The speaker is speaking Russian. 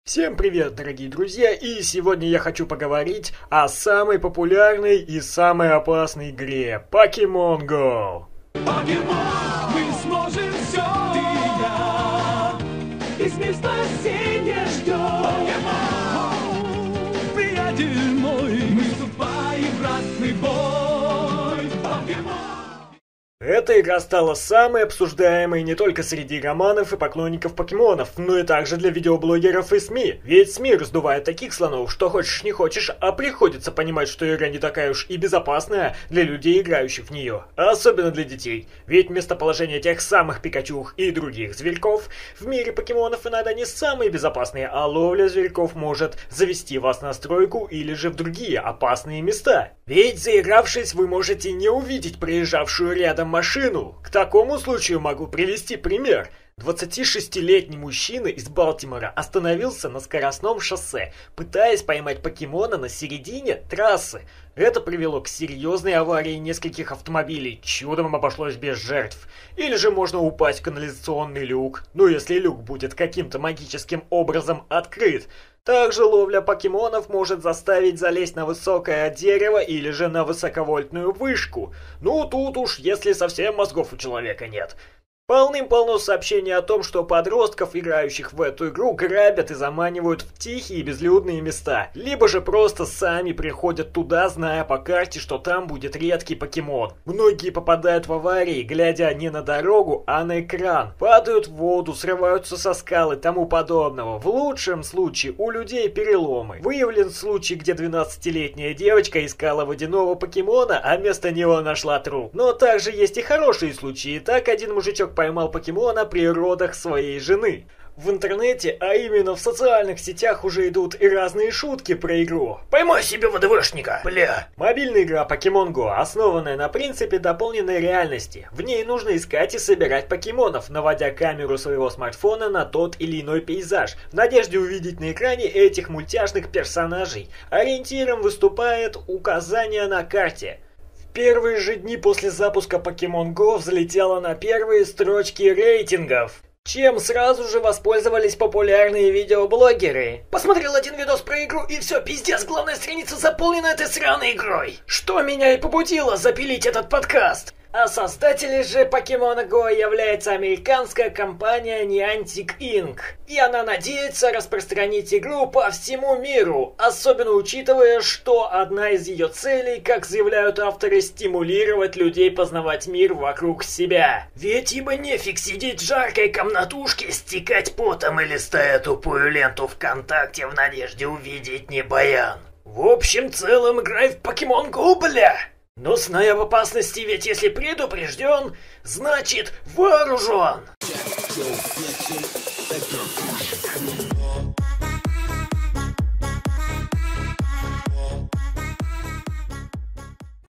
Всем привет, дорогие друзья, и сегодня я хочу поговорить о самой популярной и самой опасной игре Pokemon Go. Покемон, мы сможем все, ты и я, весь мир спасения ждет. Покемон, приятель мой, мы вступаем в ратный бой. Покемон. Эта игра стала самой обсуждаемой не только среди романов и поклонников покемонов, но и также для видеоблогеров и СМИ. Ведь СМИ раздувают таких слонов, что хочешь не хочешь, а приходится понимать, что игра не такая уж и безопасная для людей, играющих в нее. Особенно для детей. Ведь местоположение тех самых Пикачу и других зверьков в мире покемонов иногда не самые безопасные, а ловля зверьков может завести вас на стройку или же в другие опасные места. Ведь заигравшись, вы можете не увидеть проезжавшую рядом машину. К такому случаю могу привести пример. 26-летний мужчина из Балтимора остановился на скоростном шоссе, пытаясь поймать покемона на середине трассы. Это привело к серьезной аварии нескольких автомобилей, чудом обошлось без жертв. Или же можно упасть в канализационный люк, если люк будет каким-то магическим образом открыт. Также ловля покемонов может заставить залезть на высокое дерево или же на высоковольтную вышку. Тут уж если совсем мозгов у человека нет. Полным-полно сообщений о том, что подростков, играющих в эту игру, грабят и заманивают в тихие безлюдные места. Либо же просто сами приходят туда, зная по карте, что там будет редкий покемон. Многие попадают в аварии, глядя не на дорогу, а на экран. Падают в воду, срываются со скал и тому подобного. В лучшем случае у людей переломы. Выявлен случай, где 12-летняя девочка искала водяного покемона, а вместо него нашла труп. Но также есть и хорошие случаи. Так один мужичок поймал покемона при родах своей жены. В интернете, а именно в социальных сетях, уже идут и разные шутки про игру. «Поймай себе ВДВшника, бля!» Мобильная игра Pokemon Go, основанная на принципе дополненной реальности. В ней нужно искать и собирать покемонов, наводя камеру своего смартфона на тот или иной пейзаж, в надежде увидеть на экране этих мультяшных персонажей. Ориентиром выступает указание на карте. Первые же дни после запуска Pokemon Go взлетела на первые строчки рейтингов, чем сразу же воспользовались популярные видеоблогеры. Посмотрел один видос про игру и все, пиздец, главная страница заполнена этой сраной игрой. Что меня и побудило запилить этот подкаст. А создателем же Pokemon Go является американская компания Niantic Inc. И она надеется распространить игру по всему миру, особенно учитывая, что одна из ее целей, как заявляют авторы, стимулировать людей познавать мир вокруг себя. Ведь ибо нефиг сидеть в жаркой комнатушке, стекать потом и листая тупую ленту ВКонтакте в надежде увидеть не баян. В общем целом играй в Pokemon Go, бля! Но зная об опасности, ведь если предупрежден, значит вооружен.